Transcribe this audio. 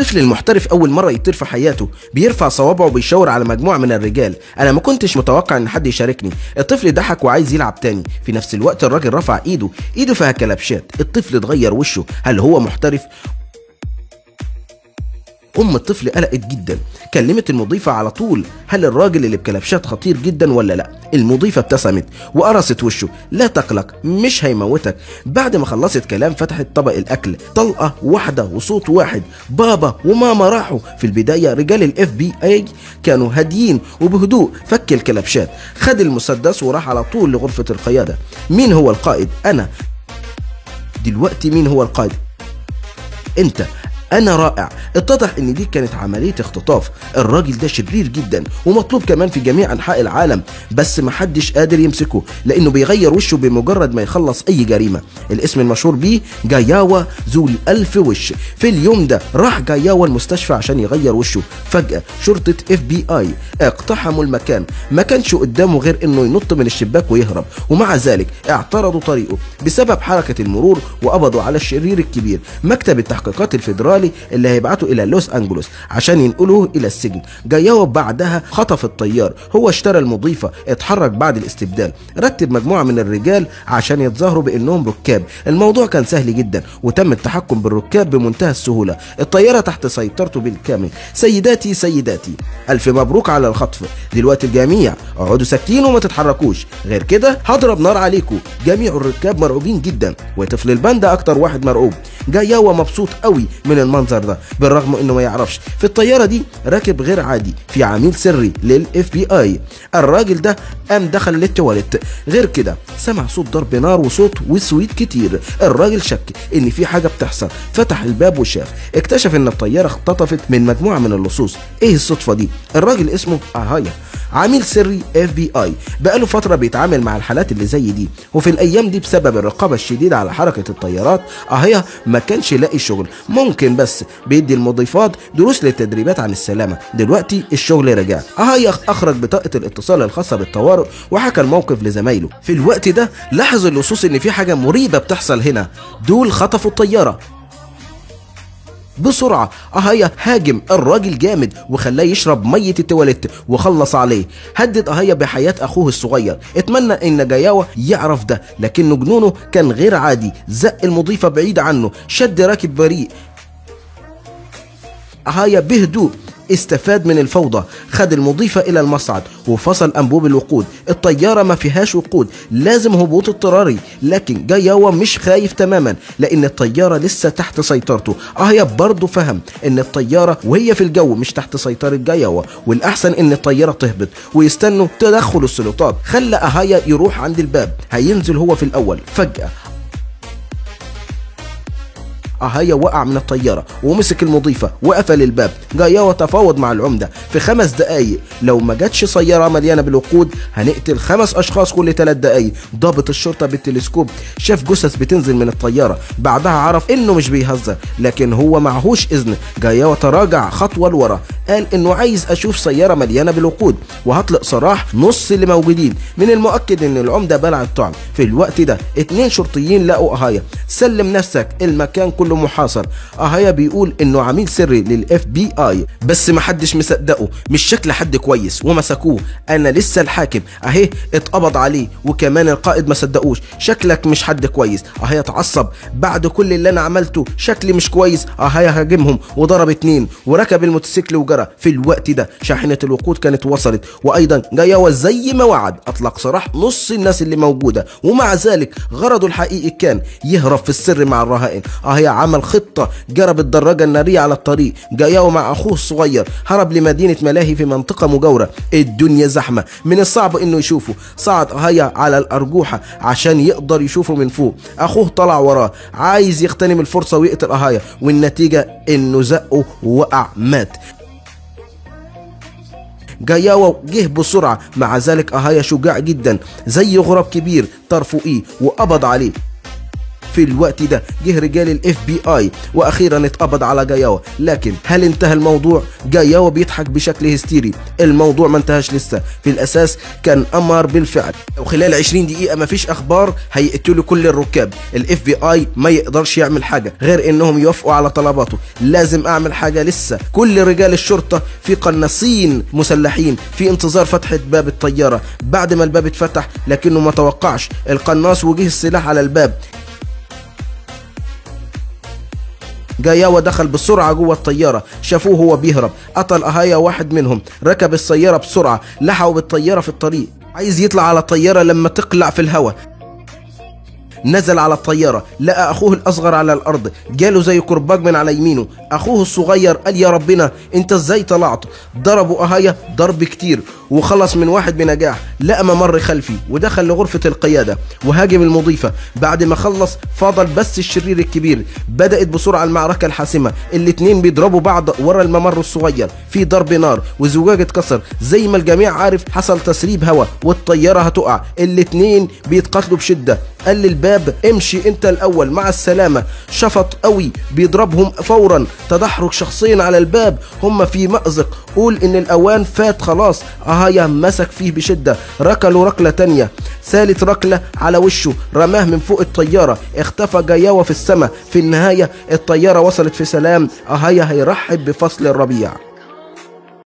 الطفل المحترف اول مره يطير في حياته بيرفع صوابعه وبيشاور على مجموعه من الرجال. انا ما كنتش متوقع ان حد يشاركني. الطفل ضحك وعايز يلعب تاني. في نفس الوقت الراجل رفع ايده فيها كلبشات. الطفل اتغير وشه. هل هو محترف؟ ام الطفل قلقت جدا، كلمت المضيفه على طول. هل الراجل اللي بكلبشات خطير جدا ولا لا؟ المضيفه ابتسمت وقرصت وشه. لا تقلق، مش هيموتك. بعد ما خلصت كلام فتحت طبق الاكل. طلقه واحده وصوت واحد. بابا وماما راحوا. في البدايه رجال FBI كانوا هاديين وبهدوء. فك الكلبشات، خد المسدس وراح على طول لغرفه القياده. مين هو القائد؟ انا. دلوقتي مين هو القائد؟ انت. أنا رائع. اتضح إن دي كانت عملية اختطاف. الراجل ده شرير جدا ومطلوب كمان في جميع أنحاء العالم، بس محدش قادر يمسكه لأنه بيغير وشه بمجرد ما يخلص أي جريمة. الاسم المشهور بيه جاياوا ذو الألف وش. في اليوم ده راح جاياوا المستشفى عشان يغير وشه. فجأة شرطة FBI اقتحموا المكان. ما كانش قدامه غير إنه ينط من الشباك ويهرب، ومع ذلك اعترضوا طريقه بسبب حركة المرور وقبضوا على الشرير الكبير. مكتب التحقيقات الفيدرالي اللي هيبعته الى لوس انجلوس عشان ينقلوه الى السجن. جاياوا بعدها خطف الطيار. هو اشترى المضيفه. اتحرك بعد الاستبدال. رتب مجموعه من الرجال عشان يتظاهروا بانهم ركاب. الموضوع كان سهل جدا وتم التحكم بالركاب بمنتهى السهوله. الطياره تحت سيطرته بالكامل. سيداتي الف مبروك على الخطف. دلوقتي الجميع اقعدوا ساكتين وما تتحركوش، غير كده هضرب نار عليكم. جميع الركاب مرعوبين جدا وطفل الباندا اكتر واحد مرعوب. جاياوا مبسوط قوي من المنظر ده بالرغم انه ما يعرفش. في الطياره دي راكب غير عادي، في عميل سري للFBI. الراجل ده قام دخل للتواليت. غير كده سمع صوت ضرب نار وصوت وسويت كتير. الراجل شك ان في حاجه بتحصل. فتح الباب وشاف. اكتشف ان الطياره اختطفت من مجموعه من اللصوص. ايه الصدفه دي؟ الراجل اسمه اهايا، عميل سري FBI. بقاله فتره بيتعامل مع الحالات اللي زي دي، وفي الايام دي بسبب الرقابه الشديده على حركه الطيارات اهايا ما كانش يلاقي شغل. ممكن بس بيدي المضيفات دروس للتدريبات عن السلامه. دلوقتي الشغل رجع. اهايا اخرج بطاقه الاتصال الخاصه بالطوارئ وحكى الموقف لزمايله. في الوقت ده لاحظ اللصوص ان في حاجه مريبه بتحصل هنا. دول خطفوا الطياره. بسرعة اهايا هاجم الراجل جامد وخلاه يشرب مية التواليت وخلص عليه. هدد اهايا بحياة اخوه الصغير. اتمنى ان جاياوا يعرف ده، لكنه جنونه كان غير عادي. زق المضيفة بعيد عنه. شد راكب بريء. اهايا بهدوء استفاد من الفوضى. خد المضيفة الى المصعد وفصل انبوب الوقود. الطيارة ما فيهاش وقود، لازم هبوط اضطراري. لكن جاياوا مش خايف تماما لان الطيارة لسه تحت سيطرته. اهايا برضه فهم ان الطيارة وهي في الجو مش تحت سيطرة جاياوا، والاحسن ان الطيارة تهبط ويستنوا تدخل السلطات. خلى اهايا يروح عند الباب. هينزل هو في الاول. فجأة اهايا وقع من الطيارة ومسك المضيفة وقفل الباب. جاياوا تفاوض مع العمدة. في 5 دقايق لو ما جاتش سيارة مليانة بالوقود هنقتل 5 أشخاص كل 3 دقايق. ضابط الشرطة بالتلسكوب شاف جثث بتنزل من الطيارة. بعدها عرف انه مش بيهزر، لكن هو معهوش اذن. جاياوا تراجع خطوة لورا. قال انه عايز اشوف سيارة مليانة بالوقود وهطلق سراح نص اللي موجودين. من المؤكد ان العمدة بلع الطعم. في الوقت ده 2 شرطيين لقوا اهايا. سلم نفسك، المكان كله محاصر. اهايا بيقول انه عميل سري للFBI بس محدش مصدقه. مش شكل حد كويس ومسكوه. انا لسه الحاكم اهي اتقبض عليه وكمان القائد ما صدقوش. شكلك مش حد كويس. اهايا اتعصب. بعد كل اللي انا عملته شكلي مش كويس. اهايا هاجمهم وضرب 2 وركب الموتوسيكل وجرى. في الوقت ده شاحنة الوقود كانت وصلت، وايضا جاياوا زي ما وعد اطلق سراح نص الناس اللي موجودة، ومع ذلك غرضه الحقيقي كان يهرب في السر مع الرهائن. اهايا عمل خطة. جرب الدراجة النارية على الطريق. جاياوا مع اخوه الصغير هرب لمدينة ملاهي في منطقة مجاورة. الدنيا زحمة، من الصعب انه يشوفه. صعد اهايا على الارجوحة عشان يقدر يشوفه من فوق. اخوه طلع وراه عايز يغتنم الفرصة ويقتل اهايا، والنتيجة انه زقه ووقع مات. جاياوا جه بسرعة. مع ذلك اهايا شجاع جدا زي غراب كبير طار فوقيه وقبض عليه. في الوقت ده جه رجال الاف بي اي واخيرا اتقبض على جاياوا. لكن هل انتهى الموضوع؟ جاياوا بيضحك بشكل هستيري. الموضوع ما انتهاش لسه، في الاساس كان امر بالفعل، وخلال 20 دقيقه ما فيش اخبار هيقتلوا كل الركاب. الاف بي اي ما يقدرش يعمل حاجه غير انهم يوافقوا على طلباته. لازم اعمل حاجه. لسه كل رجال الشرطه في قناصين مسلحين في انتظار فتحه باب الطياره. بعد ما الباب اتفتح لكنه ما توقعش القناص وجه السلاح على الباب. جاياوا دخل بسرعة جوه الطيارة، شافوه هو بيهرب، قتل أهايا واحد منهم، ركب السيارة بسرعة، لحقوا بالطيارة في الطريق، عايز يطلع على الطيارة لما تقلع في الهواء. نزل على الطيارة لقى أخوه الأصغر على الأرض، جاله زي كرباج من على يمينه. أخوه الصغير قال يا ربنا أنت إزاي طلعت؟ ضربوا أهايا ضرب كتير وخلص من واحد بنجاح. لقى ممر خلفي ودخل لغرفة القيادة وهاجم المضيفة. بعد ما خلص فاضل بس الشرير الكبير. بدأت بسرعة المعركة الحاسمة، الاتنين بيضربوا بعض ورا الممر الصغير، في ضرب نار وزجاج اتكسر. زي ما الجميع عارف حصل تسريب هواء والطيارة هتقع. الاتنين بيتقاتلوا بشدة. قال للباب امشي انت الاول مع السلامة. شفط قوي بيضربهم فورا، تدحرج شخصيا على الباب، هم في مأزق. قول ان الاوان فات خلاص. اهايا مسك فيه بشدة، ركله ركلة تانية، ثالث ركلة على وشه رماه من فوق الطيارة. اختفى جاياوا في السماء. في النهاية الطيارة وصلت في سلام. اهايا هيرحب بفصل الربيع.